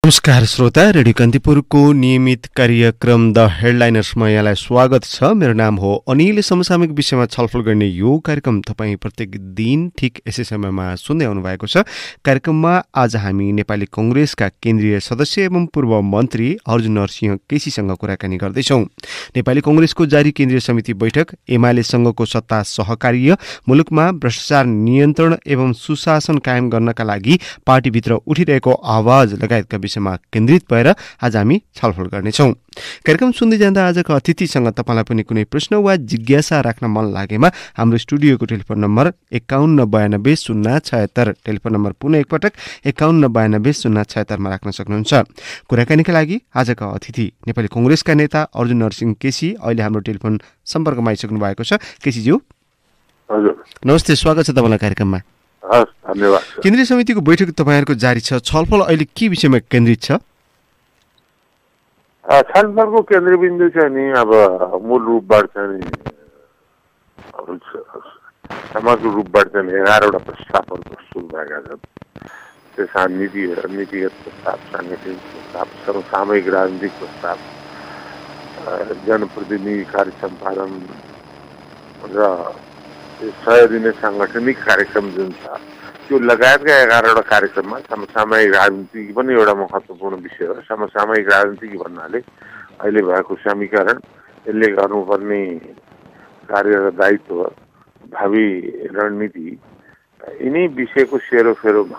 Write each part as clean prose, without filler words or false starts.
नमस्कार श्रोता, रेडियो कान्तिपुरको नियमित कार्यक्रम द हेडलाइनर्समा यहाँलाई स्वागत छ। मेरो नाम हो अनिल। समसामयिक विषयमा छलफल गर्ने यो कार्यक्रम तपाईँ प्रत्येक दिन ठिक यसै समयमा सुन्दै आउनु भएको छ। कार्यक्रममा आज हामी नेपाली कङ्ग्रेसका केन्द्रीय सदस्य एवं पूर्व मन्त्री अर्जुन नरसिंह केसीसँग कुराकानी गर्दैछौँ। नेपाली कङ्ग्रेसको जारी केन्द्रीय समिति बैठक, एमालेसँगको सत्ता सहकार्य, मुलुकमा भ्रष्टाचार नियन्त्रण एवं सुशासन कायम गर्नका लागि पार्टीभित्र उठिरहेको आवाज लगायतका विषयमा केन्द्रित भएर आज हामी छलफल गर्नेछौँ। कार्यक्रम सुन्दै जाँदा आजको अतिथिसँग तपाईँलाई पनि कुनै प्रश्न वा जिज्ञासा राख्न मन लागेमा हाम्रो स्टुडियोको टेलिफोन नम्बर 5192 टेलिफोन नम्बर पुनः एकपटक 5192 मा राख्न सक्नुहुन्छ। कुराकानीका लागि आजका अतिथि नेपाली कङ्ग्रेसका नेता अर्जुन नरसिंह केसी अहिले हाम्रो टेलिफोन सम्पर्कमा आइसक्नु भएको छ। केसीज्यू हजुर, नमस्ते, स्वागत छ तपाईँलाई कार्यक्रममा। धन्यवाद। केन्द्रीय समितिको बैठक तपाईँहरूको जारी छ, छलफल अहिले के विषयमा केन्द्रित छ? छलफलको केन्द्रबिन्दु चाहिँ नि अब मूल रूपबाट चाहिँ समग्र रूपबाट चाहिँ 11वटा प्रस्तावहरू प्रस्तुत भएका छन्। त्यसमा नीतिगत प्रस्ताव, साङ्गठनिक प्रस्ताव, समसामयिक राजनीतिक प्रस्ताव, जनप्रतिनिधि कार्य सम्पादन र 100 दिने साङ्गठनिक कार्यक्रम जुन छ त्यो लगायतका 11वटा कार्यक्रममा समसामयिक राजनीति पनि एउटा महत्त्वपूर्ण विषय हो। समसामयिक राजनीति भन्नाले अहिले भएको समीकरण, यसले गर्नुपर्ने कार्य र दायित्व, भावी रणनीति, यिनै विषयको सेरोफेरोमा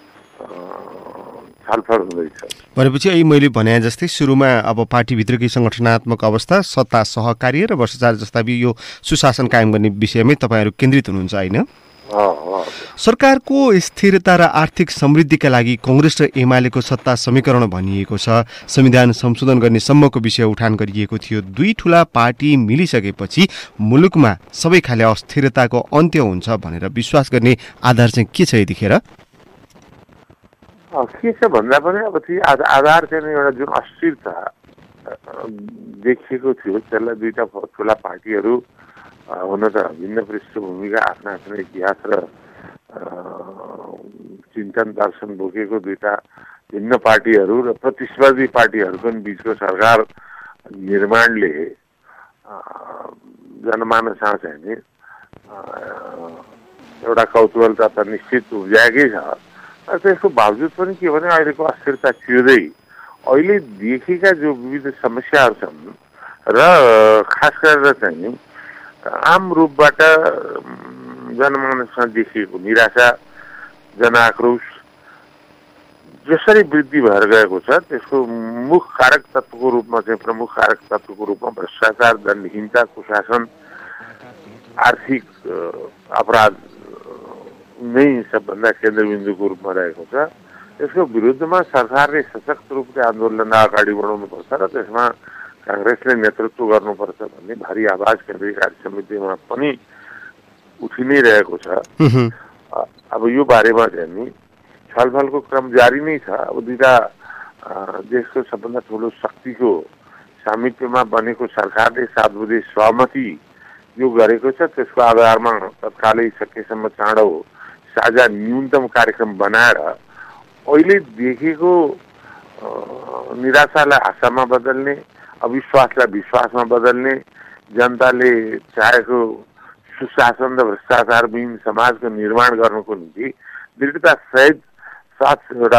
छलफल हुँदैछ। भनेपछि अहिले मैले भने जस्तै सुरुमा अब पार्टीभित्रकै सङ्गठनात्मक अवस्था, सत्ता सहकार्य र भ्रष्टाचार जस्ता यो सुशासन कायम गर्ने विषयमै तपाईँहरू केन्द्रित हुनुहुन्छ, होइन? सरकारको स्थिरता र आर्थिक समृद्धिका लागि कङ्ग्रेस र एमालेको सत्ता समीकरण भनिएको छ। संविधान संशोधन गर्ने सम्मको विषय उठान गरिएको थियो। दुई ठूला पार्टी मिलिसकेपछि मुलुकमा सबै खाले अस्थिरताको अन्त्य हुन्छ भनेर विश्वास गर्ने आधार चाहिँ के छ यतिखेर? के छ भन्दा पनि अब आधार चाहिँ एउटा जुन अस्थिरता देखिएको थियो, त्यसलाई दुईटा ठुला पार्टीहरू हुन त भिन्न पृष्ठभूमिका, आफ्ना आफ्ना इतिहास र चिन्तन दर्शन बोकेको दुईटा भिन्न पार्टीहरू र प्रतिस्पर्धी पार्टीहरूको बिचको सरकार निर्माणले जनमानसमा चाहिँ नि एउटा कौतूहलता त निश्चित उब्जाएकै छ। त्यसको बावजुद पनि के भने अहिलेको अस्थिरता छिर्दै अहिले देखेका जो विविध समस्याहरू छन् र खास गरेर चाहिँ आम रूपबाट जनमानसमा देखिएको निराशा, जनआक्रोश जसरी वृद्धि भएर गएको छ, त्यसको मुख्य कारक तत्त्वको रूपमा चाहिँ प्रमुख कारक तत्त्वको रूपमा भ्रष्टाचार, दण्डहीनता, कुशासन, आर्थिक अपराध नै सबभन्दा केन्द्रबिन्दुको रूपमा रहेको छ। यसको विरुद्धमा सरकारले सशक्त रूपले आन्दोलन अगाडि बढाउनुपर्छ र त्यसमा काङ्ग्रेसले नेतृत्व गर्नुपर्छ भन्ने भारी आवाज केन्द्रीय कार्य समितिमा पनि उठि नै रहेको छ। अब यो बारेमा चाहिँ नि छलफलको क्रम जारी नै छ। अब दुईटा देशको सबभन्दा ठुलो शक्तिको सामिप्यमा बनेको सरकारले 7 बुँदे सहमति जो गरेको छ, त्यसको आधारमा तत्कालै सकेसम्म चाँडो साझा न्यूनतम कार्यक्रम बनाएर अहिले देखेको निराशालाई आशामा बदल्ने, अविश्वासलाई विश्वासमा बदल्ने, जनताले चाहेको सुशासन र भ्रष्टाचारविहीन समाजको निर्माण गर्नको निम्ति दृढता सहित 7 एउटा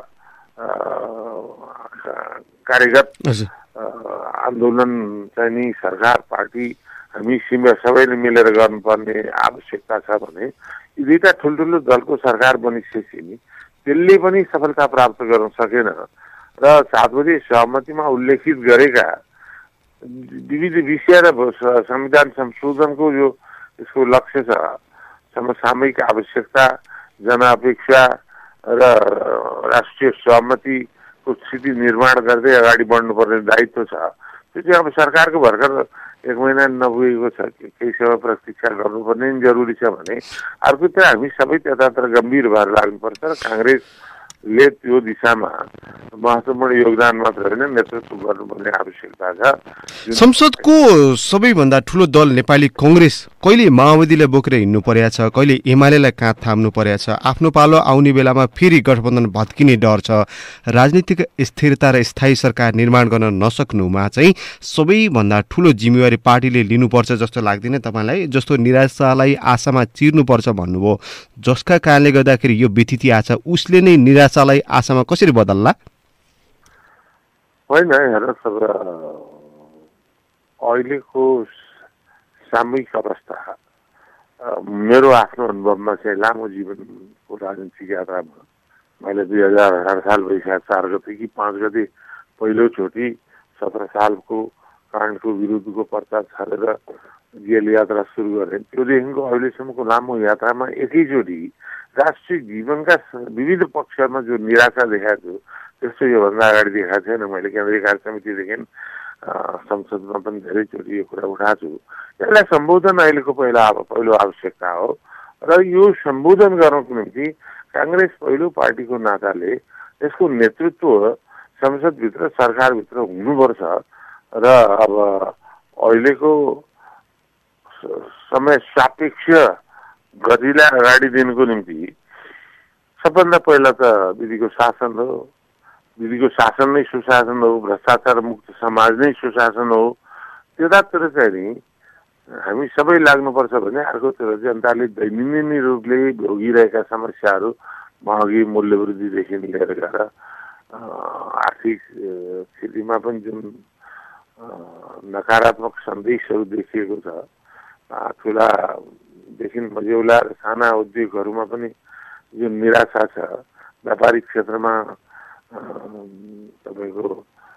कार्यगत आन्दोलन चाहिँ नि सरकार, पार्टी, हामी सबैले मिलेर गर्नुपर्ने आवश्यकता छ भने यी दुईटा ठुल्ठुलो दलको सरकार बनिसकेपछि नि त्यसले पनि सफलता प्राप्त गर्न सकेन र 7 बुँदे सहमतिमा उल्लेखित गरेका विविध विषय र संविधान संशोधनको जो यसको लक्ष्य छ, समसामयिक आवश्यकता, जनअपेक्षा र राष्ट्रिय सहमतिको स्थिति निर्माण गर्दै अगाडि बढ्नुपर्ने दायित्व छ, त्यो चाहिँ अब सरकारको भर्खर 1 महिना नपुगेको छ। केही समय प्रतीक्षा गर्नुपर्ने जरुरी छ भने अर्कोतिर हामी सबै त्यतातिर गम्भीर भएर लाग्नुपर्छ र काङ्ग्रेस ले त्यो दिशामा महत्त्वपूर्ण योगदान मात्र होइन नेतृत्व गर्नुपर्ने आवश्यकता छ। संसदको सबैभन्दा ठुलो दल नेपाली कङ्ग्रेस कहिले माओवादीलाई बोकेर हिँड्नु परेको छ, कहिले एमालेलाई काँध थाम्नु परेको छ। आफ्नो पालो आउने बेलामा फेरि गठबन्धन भत्किने डर छ। राजनीतिक स्थिरता र स्थायी सरकार निर्माण गर्न नसक्नुमा चाहिँ सबैभन्दा ठुलो जिम्मेवारी पार्टीले लिनुपर्छ जस्तो लाग्दैन तपाईँलाई? जस्तो निराशालाई आशामा चिर्नुपर्छ भन्नुभयो, जसका कारणले गर्दाखेरि यो व्यथिति आछ, उसले नै निराशालाई आशामा कसरी बदल्ला? होइन, हेर अहिलेको सामूहिक अवस्था मेरो आफ्नो अनुभवमा चाहिँ लामो जीवनको राजनीतिक यात्रामा मैले 2018 साल वैशाख 4 गते कि 5 गते पहिलोचोटि 17 सालको काण्डको विरुद्धको पर्चा छाडेर जेल यात्रा सुरु गरेँ। त्योदेखिको अहिलेसम्मको लामो यात्रामा एकैचोटि राष्ट्रिय जीवनका विविध पक्षमा जो निराशा देखाएको छु त्यस्तो योभन्दा अगाडि देखाएको छैन। मैले केन्द्रीय कार्य समितिदेखि संसदमा पनि धेरैचोटि यो कुरा उठाएको छु। यसलाई सम्बोधन अहिलेको पहिलो आवश्यकता हो र यो सम्बोधन गर्नको निम्ति काङ्ग्रेस पहिलो पार्टीको नाताले यसको नेतृत्व संसदभित्र सरकारभित्र हुनुपर्छ र अब अहिलेको समय सापेक्ष गतिलाई अगाडि दिनको निम्ति सबभन्दा पहिला त विधिको शासन हो। विधिको शासन नै सुशासन हो, भ्रष्टाचार मुक्त समाज नै सुशासन हो। त्यतातिर चाहिँ नि हामी सबै लाग्नुपर्छ भने अर्कोतिर जनताले दैनन्दिन रूपले भोगिरहेका समस्याहरू महँगी मूल्यवृद्धिदेखि लिएर गएर आर्थिक स्थितिमा पनि जुन नकारात्मक सन्देशहरू देखिएको छ, ठुलादेखि मझौला र साना उद्योगहरूमा पनि जुन निराशा छ, व्यापारिक क्षेत्रमा तपाईँको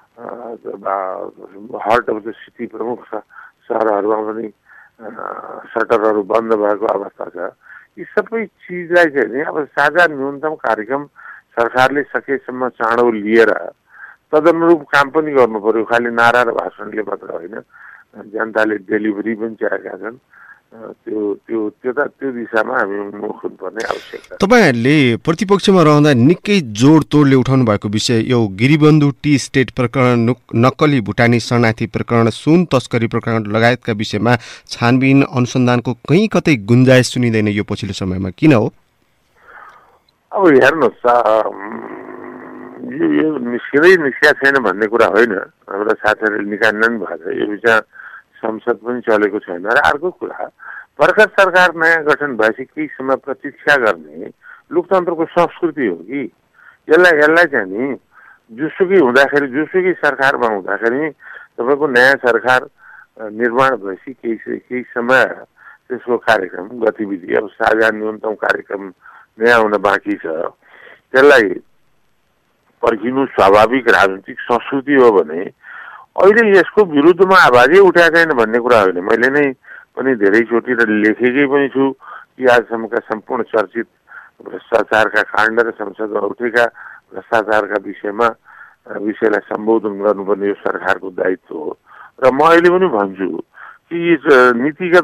हार्ट अफ द सिटी प्रमुख सहरहरूमा पनि सटरहरू बन्द भएको अवस्था छ। यी सबै चिजलाई चाहिँ नि अब साझा न्यूनतम कार्यक्रम सरकारले सकेसम्म चाँडो लिएर तदनुरूप काम पनि गर्नु पर्यो। खालि नारा र भाषणले मात्र होइन, जनताले डेलिभरी पनि चाहेका छन्। त्यो दिशामा हामी मुख हुनुपर्ने आवश्यकता। तपाईँहरूले प्रतिपक्षमा रहँदा निकै जोड तोडले उठाउनु भएको विषय यो गिरिबन्धु टी स्टेट प्रकरण, नक्कली भुटानी शरणार्थी प्रकरण, सुन तस्करी प्रकरण लगायतका विषयमा छानबिन अनुसन्धानको कहीँ कतै गुन्जाइस सुनिँदैन यो पछिल्लो समयमा, किन हो? अब हेर्नुहोस्, यो निस्किया छैन भन्ने कुरा होइन। हाम्रा साथीहरूले निकाल्न पनि भएको छ। यो विषय संसद पनि चलेको छैन। र अर्को कुरा, भर्खर सरकार नयाँ गठन भएपछि केही समय प्रतीक्षा गर्ने लोकतन्त्रको संस्कृति हो कि यसलाई चाहिँ नि जुसुकै हुँदाखेरि, जुसुकै सरकारमा हुँदाखेरि तपाईँको नयाँ सरकार निर्माण भएपछि केही समय त्यसको कार्यक्रम गतिविधि, अब साझा न्यूनतम कार्यक्रम नयाँ हुन बाँकी छ, त्यसलाई पर्खिनु स्वाभाविक राजनीतिक संस्कृति हो भने अहिले यसको विरुद्धमा आवाजै उठाएको छैन भन्ने कुरा होइन। मैले नै पनि धेरैचोटि र लेखेकै पनि छु कि आजसम्मका सम्पूर्ण चर्चित भ्रष्टाचारका काण्ड र संसदमा उठेका भ्रष्टाचारका विषयलाई सम्बोधन गर्नुपर्ने यो सरकारको दायित्व हो। र म अहिले पनि भन्छु कि नीतिगत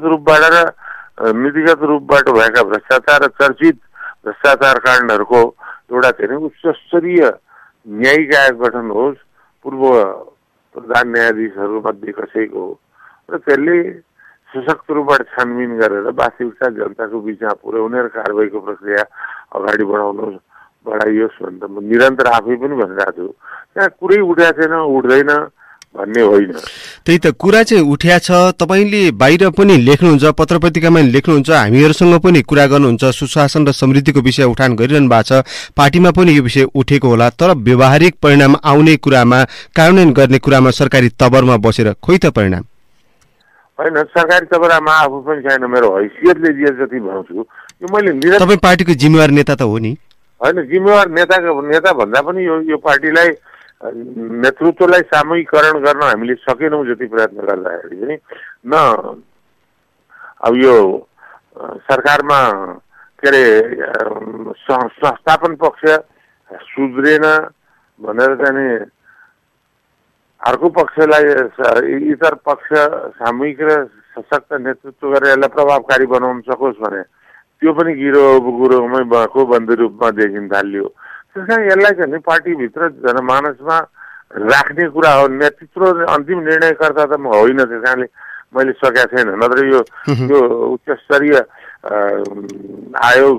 रूपबाट भएका भ्रष्टाचार र चर्चित भ्रष्टाचार काण्डहरूको एउटा चाहिँ उच्च स्तरीय न्यायिक आयोग गठन होस्, पूर्व प्रधान न्यायाधीशहरू मध्ये कसैको हो, र त्यसले सशक्त रूपबाट छानबिन गरेर वास्तविकता जनताको बिचमा पुर्याउने र कारबाहीको प्रक्रिया अगाडि बढाइयोस् भनेर म निरन्तर आफै पनि भनिरहेको छु। त्यहाँ कुरै उठ्या छैन, उठ्दैन भन्ने होइन। त्यही त कुरा चाहिँ उठ्या छ। तपाईँले बाहिर पनि लेख्नुहुन्छ, पत्र पत्रिकामा लेख्नुहुन्छ, हामीहरूसँग पनि कुरा गर्नुहुन्छ, सुशासन र समृद्धिको विषय उठान गरिरहनु भएको छ, पार्टीमा पनि यो विषय उठेको होला। तर व्यवहारिक परिणाम आउने कुरामा, कार्यान्वयन गर्ने कुरामा सरकारी तवरमा बसेर खोइ त परिणाम होइन। सरकारी तवरमा आफू पनि छैन, मेरो हैसियतले जे जति भन्छु यो मैले। तपाईँ पार्टीको जिम्मेवार नेता त हो नि? होइन, जिम्मेवार नेता भन्दा पनि यो पार्टीलाई नेतृत्वलाई सामूहिकरण गर्न हामीले सकेनौँ जति प्रयत्न गर्दाखेरि पनि न अब यो सरकारमा के अरे संस्थापन पक्ष सुध्रेन भनेर चाहिँ अर्को पक्षलाई इतर पक्ष सामूहिक र सशक्त नेतृत्व गरेर यसलाई प्रभावकारी बनाउन सकोस् भने त्यो पनि गिरो गुरुमै भएको बन्दी रूपमा देखिन थाल्यो। त्यस कारण यसलाई चाहिँ पार्टीभित्र जनमानसमा राख्ने कुरा हो। नेतृत्व अन्तिम निर्णयकर्ता त म होइन, त्यस कारणले मैले सकेको छैन। नत्र यो उच्च स्तरीय आयोग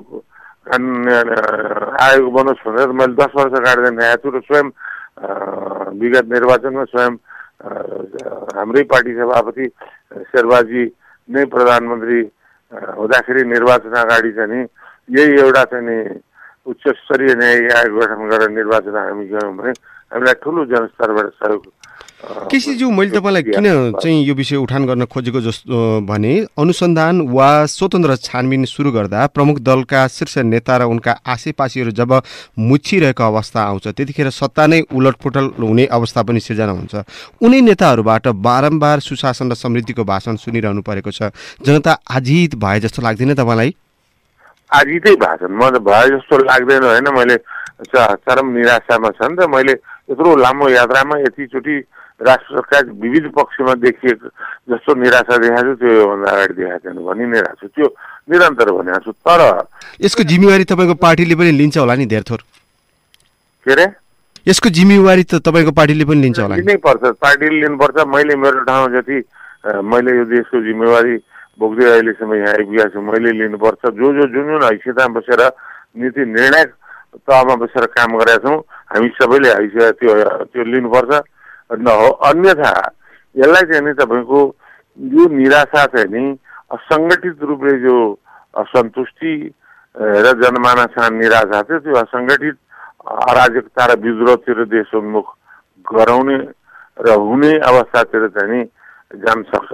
बनोस् भनेर मैले 10 वर्ष काट्दैन आएको छु र स्वयं विगत निर्वाचनमा स्वयं हाम्रै पार्टी सभापति शेरबाजी नै प्रधानमन्त्री हुँदाखेरि निर्वाचन अगाडि चाहिँ यही एउटा चाहिँ उच्च स्तरीय न्यायिक आयोग गठन गरेर निर्वाचन हामी गयौँ भने हामीलाई ठुलो जनस्तरबाट सहयोग। केसीज्यू, मैले तपाईँलाई किन चाहिँ यो विषय उठान गर्न खोजेको जस्तो भने अनुसन्धान वा स्वतन्त्र छानबिन सुरु गर्दा प्रमुख दलका शीर्ष नेता र उनका आसेपासीहरू जब मुछिरहेको अवस्था आउँछ त्यतिखेर सत्ता नै उलटपुलट हुने अवस्था पनि सिर्जना हुन्छ। उनी नेताहरूबाट बारम्बार सुशासन र समृद्धिको भाषण सुनिरहनु परेको छ। जनता आजित भए जस्तो लाग्दैन तपाईँलाई? आजितै भाषण म त भए जस्तो लाग्दैन होइन। मैले चरम निराशामा छ नि त। मैले यत्रो लामो यात्रामा यतिचोटि राष्ट्र सरकार विविध पक्षमा देखिएको जस्तो निराशा देखाएको छु त्यो योभन्दा अगाडि देखाएको छैन भनि नै रहेको छु, त्यो निरन्तर भनेको छु। तर यसको जिम्मेवारी तपाईँको पार्टीले पनि लिन्छ होला नि धेरथोर? के अरे? यसको जिम्मेवारी त तपाईँको पार्टीले पनि लिन्छ होला? लिनै पर्छ, पार्टीले लिनुपर्छ। मैले मेरो ठाउँमा जति मैले यो देशको जिम्मेवारी बोक्दै अहिलेसम्म यहाँ आइपुगेको छु मैले लिनुपर्छ। जुन हैसियतमा बसेर नीति निर्णायक तहमा बसेर काम गरेका छौँ हामी सबैले हैसियत त्यो लिनुपर्छ हो। अन्यथा यसलाई चाहिँ नि तपाईँको यो निराशा चाहिँ नि असङ्गठित रूपले जो असन्तुष्टि र जनमानसमा निराशा थियो त्यो असङ्गठित अराजकता र विद्रोहतिर देश उन्मुख गराउने र हुने अवस्थातिर चाहिँ नि जान सक्छ।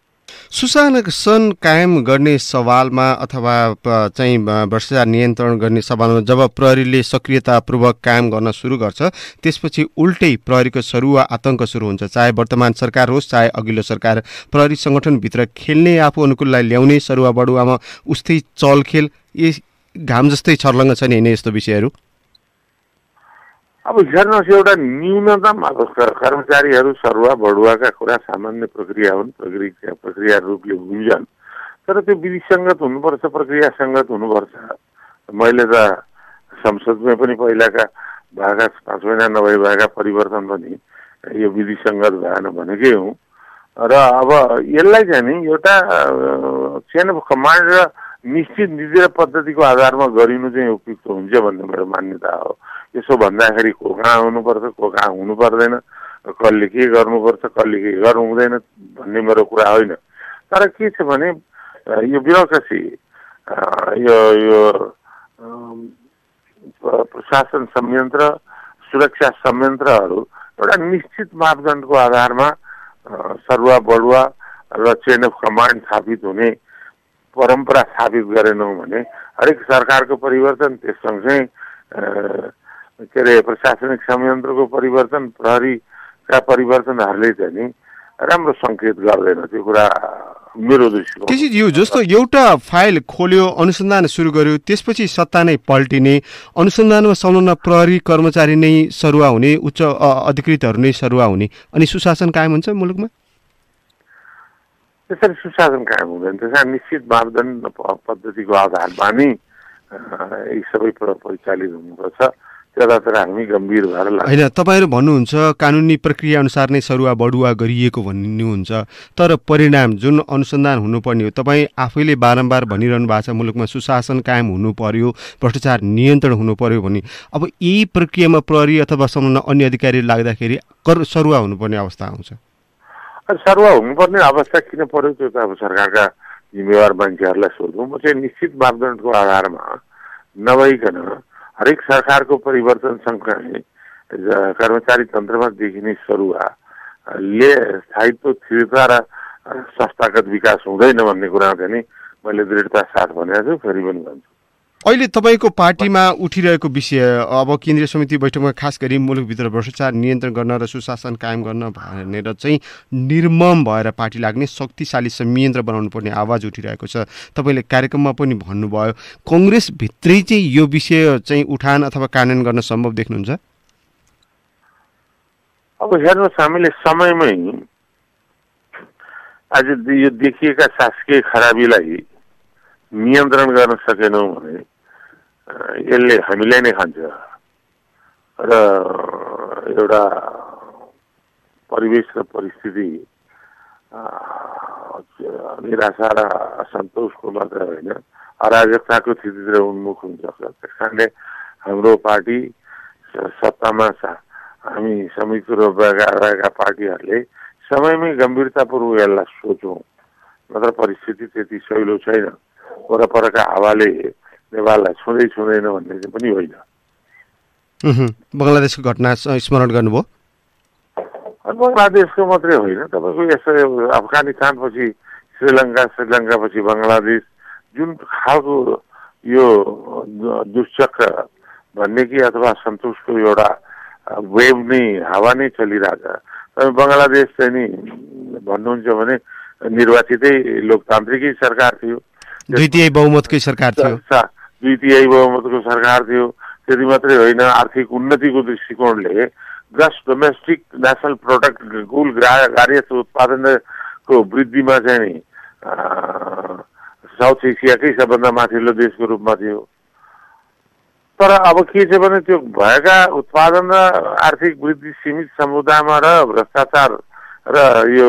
सुशासन कायम गर्ने सवालमा अथवा चाहिँ भ्रष्टाचार नियन्त्रण गर्ने सवालमा जब प्रहरीले सक्रियतापूर्वक काम गर्न सुरु गर्छ त्यसपछि उल्टै प्रहरीको सरुवा आतंक सुरु हुन्छ। चाहे वर्तमान सरकार होस् चाहे अघिल्लो सरकार, प्रहरी सङ्गठनभित्र खेल्ने आफू अनुकूललाई ल्याउने सरुवा बढुवामा उस्तै चलखेल घाम जस्तै छर्लङ्ग छ नि हैन यस्तो विषयहरू? अब हेर्नुहोस् एउटा न्यूनतम अब कर्मचारीहरू सरुवा बढुवाका कुरा सामान्य प्रक्रिया हुन्, प्रक्रिया रूपले बुझ्छन्, तर त्यो विधिसङ्गत हुनुपर्छ, प्रक्रियासङ्गत हुनुपर्छ। मैले त संसदमै पनि पहिलाका भएका 5 महिना नभई भएका परिवर्तन पनि यो विधिसङ्गत भएन भनेकै हुँ। र अब यसलाई चाहिँ नि एउटा चेन अफ कमान्ड र निश्चित नीति र पद्धतिको आधारमा गरिनु चाहिँ उपयुक्त हुन्छ भन्ने मेरो मान्यता हो। यसो भन्दाखेरि को कहाँ हुनुपर्छ को कहाँ हुनु पर्दैन, कसले के गर्नुपर्छ कसले के गर्नु हुँदैन भन्ने मेरो कुरा होइन। तर के छ भने यो ब्युरोक्रेसी यो प्रशासन संयन्त्र सुरक्षा संयन्त्रहरू एउटा निश्चित मापदण्डको आधारमा सरुवा बढुवा र चेन अफ कमान्ड स्थापित हुने परम्परा स्थापित गरेनौँ भने हरेक सरकारको परिवर्तन त्यससँगै के अरे प्रशासनिक संयन्त्रको परिवर्तन प्रहरीका परिवर्तनहरूले चाहिँ नि राम्रो सङ्केत गर्दैन। त्यो कुरा मेरो दृष्टिकोण। केसीज्यू, जस्तो एउटा फाइल खोल्यो अनुसन्धान सुरु गर्यो त्यसपछि सत्ता नै पल्टिने, अनुसन्धानमा संलग्न प्रहरी कर्मचारी नै सरुवा हुने, उच्च अधिकृतहरू नै सरुवा हुने, अनि सुशासन कायम हुन्छ मुलुकमा? त्यसरी सुशासन कायम हुँदैन। त्यसमा निश्चित मापदण्ड पद्धतिको आधारमा नै यी सबै परिचालित हुनुपर्छ। त्यसलाई हामी गम्भीर भएर होइन, तपाईँहरू भन्नुहुन्छ कानुनी प्रक्रिया अनुसार नै सरुवा बढुवा गरिएको भन्नुहुन्छ, तर परिणाम जुन अनुसन्धान हुनुपर्ने हो तपाईँ आफैले बारम्बार भनिरहनु भएको छ मुलुकमा सुशासन कायम हुनु पर्यो, भ्रष्टाचार नियन्त्रण हुनु पर्यो भने अब यही प्रक्रियामा प्रहरी अथवा संलग्न अन्य अधिकारी लाग्दाखेरि सरुवा हुनुपर्ने अवस्था आउँछ। सरुवा हुनुपर्ने अवस्था किन पर्यो त्यो त अब सरकारका जिम्मेवार मान्छेहरूलाई सोध्नु। म चाहिँ निश्चित मापदण्डको आधारमा नभइकन हरेक सरकारको परिवर्तनसँगै कर्मचारी तन्त्रमा देखिने सरुवाले स्थायित्व स्थिरता र संस्थागत विकास हुँदैन भन्ने कुरा चाहिँ मैले दृढता साथ भनेको छु, फेरि पनि भन्छु। अहिले तपाईँको पार्टीमा उठिरहेको विषय अब केन्द्रीय समिति बैठकमा खास गरी मुलुकभित्र भ्रष्टाचार नियन्त्रण गर्न र सुशासन कायम गर्न भनेर चाहिँ निर्मम भएर पार्टी लाग्ने शक्तिशाली संयन्त्र बनाउनु पर्ने आवाज उठिरहेको छ। तपाईँले कार्यक्रममा पनि भन्नुभयो, कङ्ग्रेसभित्रै चाहिँ यो विषय चाहिँ उठान अथवा कार्यान्वयन गर्न सम्भव देख्नुहुन्छ? अब हेर्नुहोस्, हामीले समयमै आज यो देखिएका शासकीय खराबीलाई नियन्त्रण गर्न सकेनौँ भने यसले हामीलाई नै खान्छ। र एउटा परिवेश र परिस्थिति निराशा र असन्तोषको मात्र होइन, अराजकताको स्थितितिर उन्मुख हुन्छ। त्यस कारणले हाम्रो पार्टी सत्तामा हामी संयुक्त रूपमा रहेका पार्टीहरूले समयमै गम्भीरतापूर्वक यसलाई सोचौँ, नत्र परिस्थिति त्यति सहिलो छैन। वरपरका हावाले नेपाललाई छुँदैन भन्ने चाहिँ पनि होइन। बङ्गलादेशको घटना स्मरण गर्नुभयो। बङ्गलादेशको मात्रै होइन, तपाईँको यसो अफगानिस्तानपछि श्रीलङ्कापछि बङ्गलादेश, जुन खालको यो दुश्चक्र भन्ने कि अथवा सन्तोषको एउटा वेभ नै हावा नै चलिरहेछ। बङ्गलादेश चाहिँ नि भन्नुहुन्छ भने निर्वाचितै लोकतान्त्रिकै सरकार थियो, द्वितीय बहुमतकै सरकार थियो। द्वितीय बहुमतको सरकार थियो। त्यति मात्रै होइन, आर्थिक उन्नतिको दृष्टिकोणले ग्रस डोमेस्टिक नेसनल प्रोडक्ट कुल गार्हस्थ उत्पादनको वृद्धिमा चाहिँ नि साउथ एसियाकै सबभन्दा माथिल्लो देशको रूपमा थियो। तर अब के छ भने त्यो भएका उत्पादन र आर्थिक वृद्धि सीमित समुदायमा र भ्रष्टाचार र यो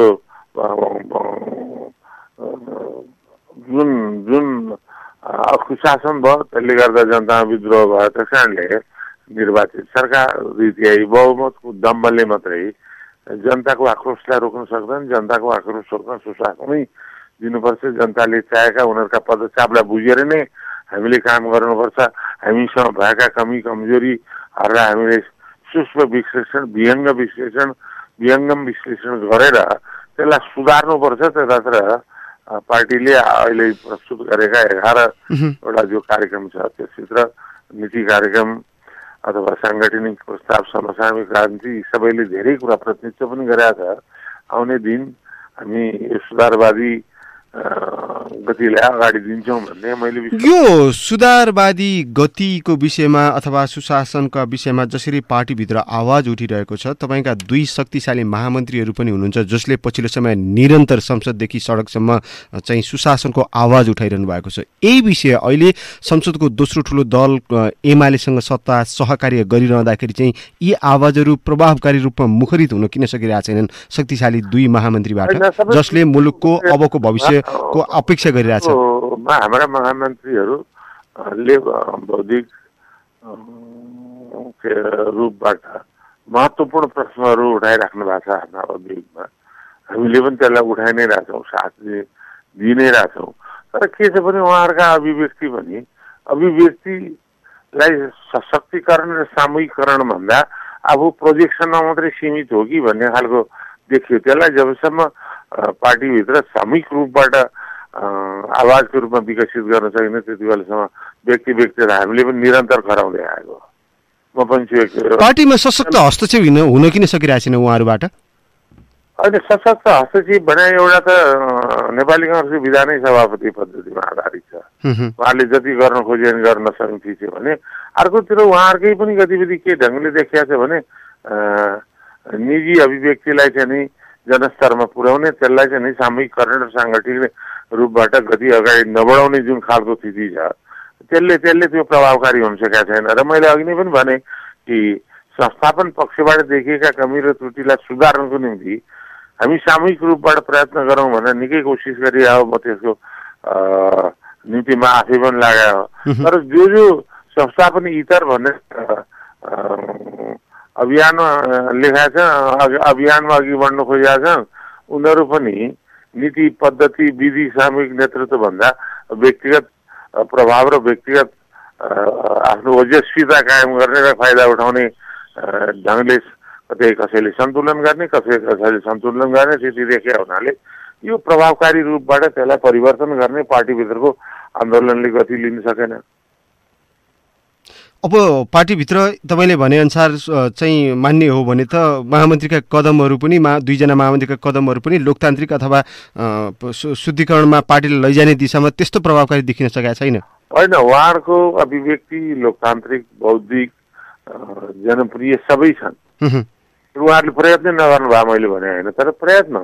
जुन कुशासन भयो, त्यसले गर्दा जनतामा विद्रोह भयो। त्यस कारणले निर्वाचित सरकार द्वितीय बहुमतको दम्बले मात्रै जनताको आक्रोशलाई रोक्न सक्दैन। जनताको आक्रोश रोक्न सुशासनै दिनुपर्छ। जनताले चाहेका उनीहरूका पदचापलाई बुझेर नै हामीले काम गर्नुपर्छ। हामीसँग भएका कमी कमजोरीहरूलाई हामीले सूक्ष्म विश्लेषण, विहङ्गम विश्लेषण गरेर त्यसलाई सुधार्नुपर्छ। त्यतातिर पार्टीले अहिले प्रस्तुत गरेका 11वटा जो कार्यक्रम छ, त्यसभित्र नीति कार्यक्रम अथवा साङ्गठनिक प्रस्ताव, समसामयिक राजनीति सबैले धेरै कुरा प्रतिनिधित्व पनि गरेका छ। आउने दिन हामी यो सुधारवादी गतिलाई अगाडि दिन्छौँ भन्ने मैले यो सुधारवादी गतिको विषयमा अथवा सुशासनका विषयमा जसरी पार्टीभित्र आवाज उठिरहेको छ, तपाईँका दुई शक्तिशाली महामन्त्रीहरू पनि हुनुहुन्छ जसले पछिल्लो समय निरन्तर संसददेखि सडकसम्म चाहिँ सुशासनको आवाज उठाइरहनु भएको छ। यही विषय अहिले संसदको दोस्रो ठुलो दल एमालेसँग सत्ता सहकार्य गरिरहँदाखेरि चाहिँ यी आवाजहरू प्रभावकारी रूपमा मुखरित हुन किन सकिरहेका छैनन् शक्तिशाली दुई महामन्त्रीबाट, जसले मुलुकको अबको भविष्य को अपेक्षा गरिरहेछ? हाम्रा महामन्त्रीहरूले बौद्धिक रूपबाट महत्त्वपूर्ण प्रश्नहरू उठाइराख्नु भएको छ आफ्ना उद्योगमा। हामीले पनि त्यसलाई उठाइ नै रहेछौँ, साथ दिइ नै रहेछौँ। तर के छ भने उहाँहरूका अभिव्यक्तिलाई सशक्तिकरण र सामूहिकरण भन्दा अब प्रोजेक्सनमा मात्रै सीमित हो कि भन्ने खालको देखियो। त्यसलाई जबसम्म पार्टीभित्र सामूहिक रूपबाट आवाजको रूपमा विकसित गर्न सकिने त्यति बेलासम्म व्यक्ति हामीले पनि निरन्तर खराउँदै आएको। म पनि पार्टीमा सशक्त हस्तक्षेप हुन किन सकिरहेको छैन उहाँहरूबाट? अहिले सशक्त हस्तक्षेप भने एउटा त नेपाली काङ्ग्रेसको विधानै सभापति पद्धतिमा आधारित छ। उहाँले जति गर्न खोजे गर्न सक्ने चिज छ भने, अर्कोतिर उहाँहरूकै पनि गतिविधि के ढङ्गले देखिया छ भने निजी अभिव्यक्तिलाई चाहिँ नि जनस्तरमा पुर्याउने, त्यसलाई चाहिँ नि सामूहिकरण र साङ्गठनिक रूपबाट गति अगाडि नबढाउने जुन खालको स्थिति छ, त्यसले त्यो प्रभावकारी हुन सकेका छैन। र मैले अघि नै पनि भने कि संस्थापन पक्षबाट देखिएका कमी र त्रुटिलाई सुधार्नको निम्ति हामी सामूहिक रूपबाट प्रयत्न गरौँ भनेर निकै कोसिस गरिरह्यो। म त्यसको निम्तिमा आफै पनि लाग्यो। तर जो संस्थापन इतर भन्ने अभियानमा लेखा छ, अभियानमा अघि बढ्न खोजेका छन्, उनीहरू पनि नीति पद्धति विधि सामूहिक नेतृत्व भन्दा व्यक्तिगत प्रभाव र व्यक्तिगत आफ्नो ओजस्वीता कायम गर्ने र फाइदा उठाउने ढङ्गले कतै कसैले सन्तुलन गर्ने, कसैले सन्तुलन गर्ने स्थिति देखिया हुनाले यो प्रभावकारी रूपबाट त्यसलाई परिवर्तन गर्ने पार्टीभित्रको आन्दोलनले गति लिन सकेन। अब पार्टीभित्र तपाईँले भनेअनुसार चाहिँ मान्ने हो भने त महामन्त्रीका कदमहरू पनि दुईजना महामन्त्रीका कदमहरू पनि लोकतान्त्रिक अथवा शुद्धिकरणमा पार्टीले लैजाने दिशामा त्यस्तो प्रभावकारी देखिन सकेका छैन। होइन, उहाँहरूको अभिव्यक्ति लोकतान्त्रिक, बौद्धिक, जनप्रिय सबै छन्। उहाँहरूले प्रयत्न नगर्नु भयो मैले भने होइन, तर प्रयत्न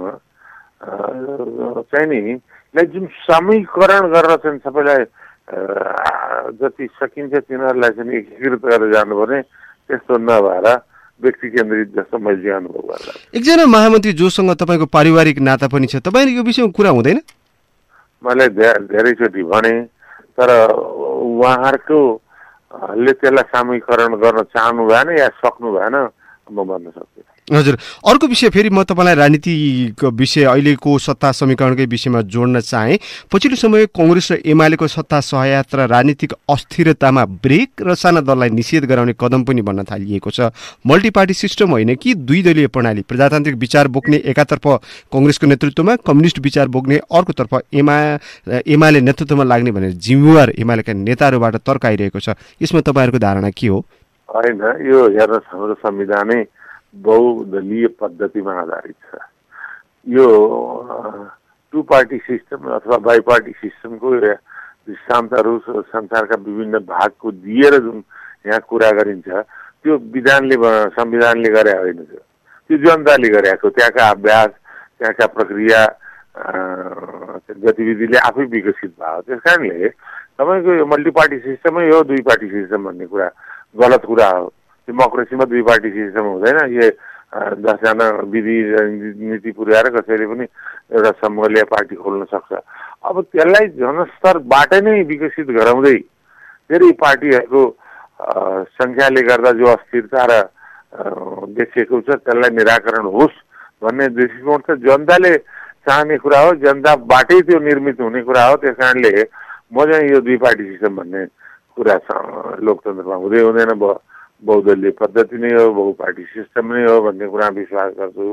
चाहिँ नि जुन सामूहिकरण गरेर चाहिँ सबैलाई जति सकिन्छ तिनीहरूलाई चाहिँ एकीकृत गरेर जानुपर्ने, त्यस्तो नभएर व्यक्ति केन्द्रित जस्तो मैले अनुभव गर्दा एकजना महामन्त्री जोसँग तपाईँको पारिवारिक नाता पनि छ, तपाईँले यो विषयमा कुरा हुँदैन? मैले धेरैचोटि भने, तर उहाँहरूले त्यसलाई सामूहिकरण गर्न चाहनु भएन या सक्नु भएन, म भन्न सक्दिनँ। हजुर, अर्को विषय फेरि म तपाईँलाई राजनीतिको विषय अहिलेको सत्ता समीकरणकै विषयमा जोड्न चाहेँ। पछिल्लो समय कङ्ग्रेस र एमालेको सत्ता सहयात्रा राजनीतिक अस्थिरतामा ब्रेक र साना दललाई निषेध गराउने कदम पनि बन्न थालिएको छ। मल्टिपार्टी सिस्टम होइन कि दुई दलीय प्रणाली, प्रजातान्त्रिक विचार बोक्ने एकातर्फ कङ्ग्रेसको नेतृत्वमा, कम्युनिस्ट विचार बोक्ने अर्कोतर्फ एमाले नेतृत्वमा लाग्ने भनेर जिम्मेवार एमालेका नेताहरूबाट तर्क आइरहेको छ। यसमा तपाईँहरूको धारणा के हो? होइन, यो हेर्नुहोस्, हाम्रो संविधानै बहुदलीय पद्धतिमा आधारित छ। यो टु पार्टी सिस्टम अथवा बाई पार्टी सिस्टमको दृष्टान्तहरू संसारका विभिन्न भागको दिएर जुन यहाँ कुरा गरिन्छ त्यो संविधानले गरे होइन, त्यो जनताले गरेको, त्यहाँका अभ्यास, त्यहाँका प्रक्रिया गतिविधिले आफै विकसित भयो। त्यस कारणले तपाईँको यो मल्टिपार्टी सिस्टमै हो, दुई पार्टी सिस्टम भन्ने कुरा गलत कुरा हो। डेमोक्रेसीमा दुई पार्टी सिस्टम हुँदैन। यो 10जना विधि नीति पुर्याएर कसैले पनि एउटा समूहले पार्टी खोल्न सक्छ। अब त्यसलाई जनस्तरबाट नै विकसित गराउँदै धेरै पार्टीहरूको सङ्ख्याले गर्दा जो अस्थिरता र देखिएको छ त्यसलाई निराकरण होस् भन्ने दृष्टिकोण त जनताले चाहने कुरा हो, जनताबाटै त्यो निर्मित हुने कुरा हो। त्यस कारणले म चाहिँ यो दुई पार्टी सिस्टम भन्ने कुरा लोकतन्त्रमा हुँदै हुँदैन, बहुदलीय पद्धति नै हो, बहुपार्टी सिस्टम नै हो भन्ने कुरा विश्वास गर्छु।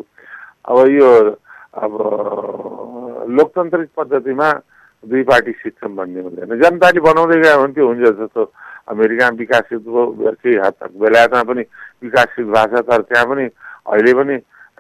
अब लोकतान्त्रिक पद्धतिमा दुई पार्टी सिस्टम भन्ने हुँदैन। जनताले बनाउँदै गयो भने त्यो हुन्छ। जस्तो अमेरिकामा विकासित भयो, केही हद तक बेलायतमा पनि विकासित भएको छ, तर त्यहाँ पनि अहिले पनि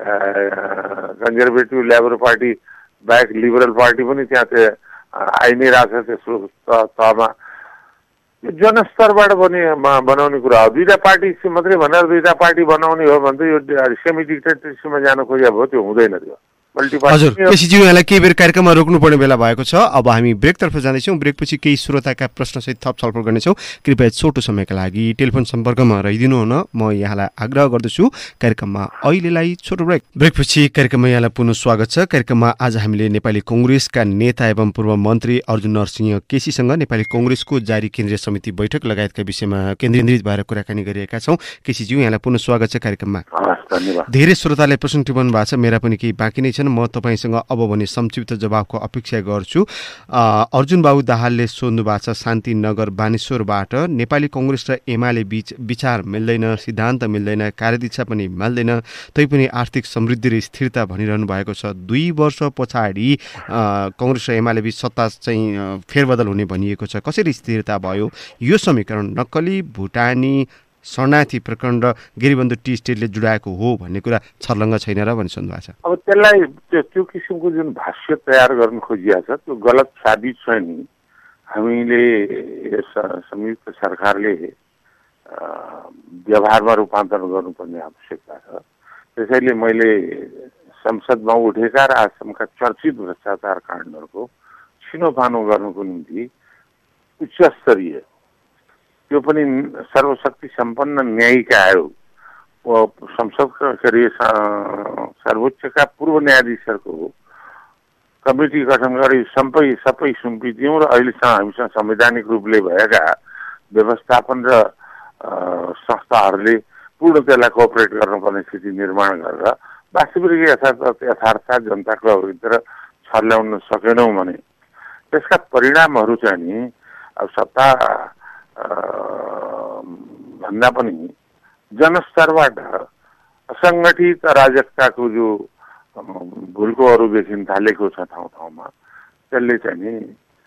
कन्जर्भेटिभ लेबर पार्टी बाहेक लिबरल पार्टी पनि त्यहाँ आइ नै रहेछ त्यसको तहमा। जनस्तरबाट बनाउने कुरा हो। दुईटा पार्टी मात्रै भनेर दुईटा पार्टी बनाउने हो भने त यो सेमी डिक्टेटरसिपमा जान खोजेको भयो, त्यो हुँदैन। त्यो हजुर, केसीजी यहाँलाई केही बेर कार्यक्रममा रोक्नुपर्ने बेला भएको छ। अब हामी ब्रेकतर्फ जाँदैछौँ। ब्रेकपछि केही श्रोताका प्रश्नसहित थप छलफल गर्नेछौँ। कृपया छोटो समयका लागि टेलिफोन सम्पर्कमा रहिदिनु हुन म यहाँलाई आग्रह गर्दछु। कार्यक्रममा अहिलेलाई छोटो ब्रेकपछि कार्यक्रममा यहाँलाई पुनः स्वागत छ। कार्यक्रममा आज हामीले नेपाली कङ्ग्रेसका नेता एवं पूर्व मन्त्री अर्जुन नरसिंह केसीसँग नेपाली कङ्ग्रेसको जारी केन्द्रीय समिति बैठक लगायतका विषयमा केन्द्रित भएर कुराकानी गरिरहेका छौँ। केसीजी यहाँलाई पुनः स्वागत छ कार्यक्रममा। धेरै श्रोताले प्रश्न टिप्नु भएको छ, मेरा पनि केही बाँकी नै छन्। म तपाईँसँग अब भने संक्षिप्त जवाबको अपेक्षा गर्छु। अर्जुन बाबु दाहालले सोध्नु भएको छ शान्तिनगर बानेश्वरबाट, नेपाली कङ्ग्रेस र एमाले बीच विचार मिल्दैन, सिद्धान्त मिल्दैन, कार्यदिशा पनि मिल्दैन, तैपनि आर्थिक समृद्धि र स्थिरता भनिरहनु भएको छ। 2 वर्ष पछाडि कङ्ग्रेस र एमाले बीच सत्ता चाहिँ फेरबदल हुने भनिएको छ। कसरी स्थिरता भयो? यो समीकरण नक्कली भुटानी शरणार्थी प्रकरण र गिरिबन्धु टी स्टेटले जुडाएको हो भन्ने कुरा छर्लङ्ग छैन र भनी सोध्नु भएको छ। अब त्यसलाई त्यो किसिमको जुन भाष्य तयार गर्न खोजिएको छ त्यो गलत साबित छ नि। हामीले संयुक्त सरकारले व्यवहारमा रूपान्तरण गर्नुपर्ने आवश्यकता छ। त्यसैले मैले संसदमा उठेका र आजसम्मका चर्चित भ्रष्टाचार काण्डहरूको छिनोफानो गर्नको निम्ति उच्चस्तरीय, त्यो पनि सर्वशक्ति सम्पन्न न्यायिक आयोग, संसदका सर्वोच्चका पूर्व न्यायाधीशहरूको कमिटी गठन गरी सबै सुम्पिदियौँ र अहिलेसम्म हामीसँग संवैधानिक रूपले भएका व्यवस्थापन र संस्थाहरूले पूर्ण त्यसलाई कोअपरेट गर्नुपर्ने स्थिति निर्माण गरेर वास्तविक यथार्थ जनताको भित्र छर्ल्याउन सकेनौँ भने त्यसका परिणामहरू चाहिँ नि अब सत्ता भन्दा पनि जनस्तरबाट असङ्गठित अराजकताको जो भुलकोहरू देखिन थालेको छ ठाउँ ठाउँमा, त्यसले चाहिँ नि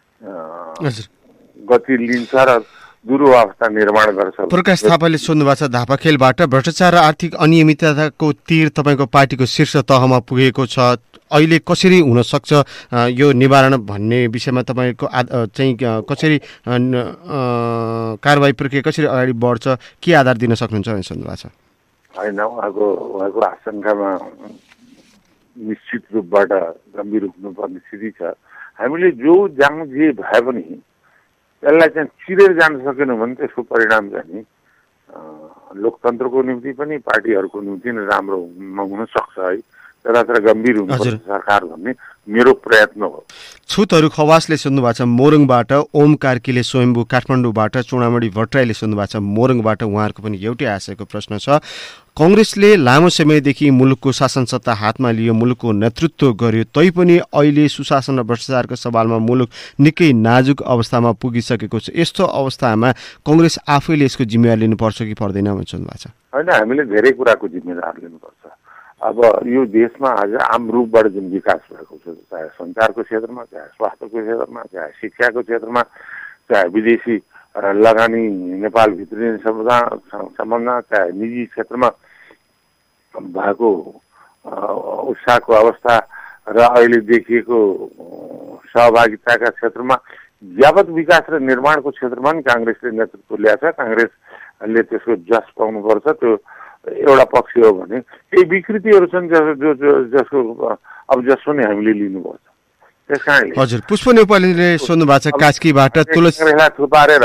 गति लिन्छ र दुरवस्था निर्माण गर्छ। प्रकाश थापाले सोध्नु भएको छ धापाखेलबाट, भ्रष्टाचार र आर्थिक अनियमितताको तीर तपाईँको पार्टीको शीर्ष तहमा पुगेको छ, अहिले कसरी हुन सक्छ यो निवारण भन्ने विषयमा तपाईँको चाहिँ कसरी कारबाही प्रक्रिया कसरी अगाडि बढ्छ, के आधार दिन सक्नुहुन्छ भनेर सोध्नु भएको छ। होइन, उहाँको आशंकामा निश्चित रूपबाट गम्भीर हुनुपर्ने स्थिति छ। हामीले जो जे भए पनि त्यसलाई चाहिँ चिरेर जान सकेनौँ भने त्यसको परिणाम चाहिँ लोकतन्त्रको निम्ति पनि पार्टीहरूको निम्ति नै राम्रो हुन सक्छ है। तर गम्भीर हुनुपर्छ सरकार भन्ने मेरो प्रयत्न हो। छुतहरू खवासले सोध्नु भएको छ मोरङबाट, ओम कार्कीले स्वयम्भू काठमाडौँबाट, चुडामणी भट्टराईले सोध्नु भएको छ मोरङबाट। उहाँहरूको पनि एउटै आशयको प्रश्न छ। कांग्रेसले लामो समयदेखि मुलुकको शासन सत्ता हातमा लियो, मुलुकको नेतृत्व गर्यो, तैपनि अहिले सुशासन र भ्रष्टाचारको सवालमा मुलुक निकै नाजुक अवस्थामा पुगिसकेको छ। यस्तो अवस्थामा कांग्रेस आफैले यसको जिम्मेवार लिनुपर्छ कि पर्दैन भन्छ भएको छ? होइन, हामीले धेरै कुराको जिम्मेदार लिनुपर्छ। अब यो देशमा आज आम रूपबाट जुन विकास भएको छ, चाहे सञ्चारको क्षेत्रमा, चाहे स्वास्थ्यको क्षेत्रमा, चाहे शिक्षाको क्षेत्रमा, चाहे विदेशी लगानी नेपालभित्र सम्बन्धमा, चाहे निजी क्षेत्रमा भएको उत्साहको अवस्था र अहिले देखिएको सहभागिताका क्षेत्रमा यावत विकास र निर्माणको क्षेत्रमा पनि कांग्रेसले नेतृत्व ल्याएको छ। कांग्रेसले त्यसको जस पाउनुपर्छ। त्यो एउटा पक्ष हो भने केही विकृतिहरू छन् जसको अब जस पनि हामीले लिनुपर्छ। त्यस कारणले हजुर, पुष्प नेपालीले सोध्नु भएको छ कास्कीबाट कांग्रेसलाई थुपारेर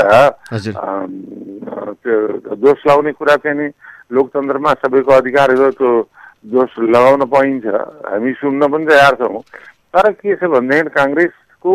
त्यो दोष लगाउने कुरा चाहिँ नि लोकतन्त्रमा सबैको अधिकार हो, त्यो दोष लगाउन पाइन्छ। हामी सुन्न पनि तयार छौँ। तर के छ भनेदेखि कांग्रेसको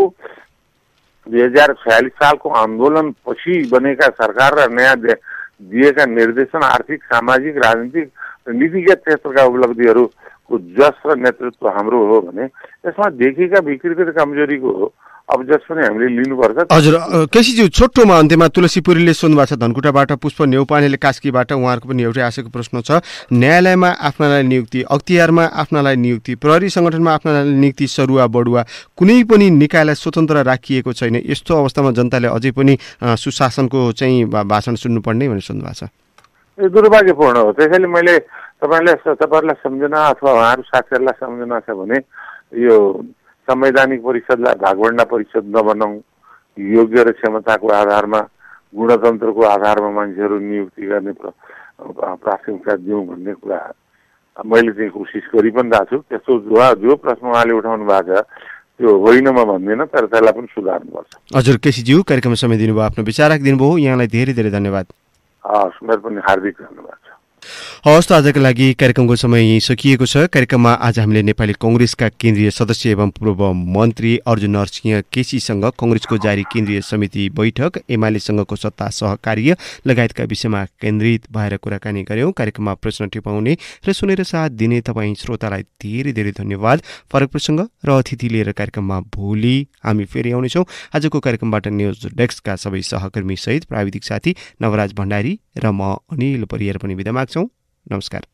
2046 सालको आन्दोलन पछि बनेका सरकार र नयाँ दिएका निर्देशन आर्थिक, सामाजिक, राजनीतिक र नीतिगत क्षेत्रका उपलब्धिहरूको जस र नेतृत्व हाम्रो हो भने यसमा देखिएका विकृति र कमजोरीको अब जस पनि हामीले लिनुपर्छ। हजुर, केसीज्यू छोटोमा अन्त्यमा तुलसीपुरीले सोध्नु भएको छ धनकुटाबाट, पुष्प नेउपानेले कास्कीबाट। उहाँहरूको पनि एउटै आशयको प्रश्न छ। न्यायालयमा आफ्नालाई नियुक्ति, अख्तियारमा आफ्नालाई नियुक्ति, प्रहरी सङ्गठनमा आफ्नालाई नियुक्ति, सरुवा बढुवा कुनै पनि निकायलाई स्वतन्त्र राखिएको छैन। यस्तो अवस्थामा जनताले अझै पनि सुशासनको चाहिँ भाषण सुन्नुपर्ने भनेर सोध्नु भएको छ। यो दुर्भाग्यपूर्ण हो। त्यसैले मैले तपाईँहरूलाई सम्झना अथवा उहाँहरू साथीहरूलाई सम्झना छ भने यो संवैधानिक परिषदलाई भागवण्डा परिषद नबनाऊ, योग्य र क्षमताको आधारमा, गुणतन्त्रको आधारमा मान्छेहरू नियुक्ति गर्ने प्राथमिकता दिउँ भन्ने कुरा मैले चाहिँ कोसिस गरि पनि रहेको छु। त्यस्तो जो प्रश्न उहाँले उठाउनु भएको छ त्यो होइन म भन्दिनँ, तर त्यसलाई पनि सुधार्नुपर्छ। हजुर, केसीज्यू कार्यक्रममा समय दिनुभयो, आफ्नो विचार राखिदिनुभयो, यहाँलाई धेरै धेरै धन्यवाद। हस्, मेरो पनि हार्दिक धन्यवाद छ। हवस् त, आजका लागि कार्यक्रमको समय यही सकिएको छ। कार्यक्रममा आज हामीले नेपाली कांग्रेसका केन्द्रीय सदस्य एवं पूर्व मन्त्री अर्जुन नरसिंह केसीसँग कांग्रेसको जारी केन्द्रीय समिति बैठक, एमालेसँगको सत्ता सहकार्य लगायतका विषयमा केन्द्रित भएर कुराकानी गर्यौं। कार्यक्रममा प्रश्न टिपाउने र सुनेर साथ दिने तपाईँ श्रोतालाई धेरै धेरै धन्यवाद। फरक प्रसङ्ग र अतिथि लिएर कार्यक्रममा भोलि हामी फेरि आउनेछौँ। आजको कार्यक्रमबाट न्युज डेस्कका सबै सहकर्मी सहित प्राविधिक साथी नवराज भण्डारी र म अनिल परियार पनि बिदा माग्छौँ। नमस्कार।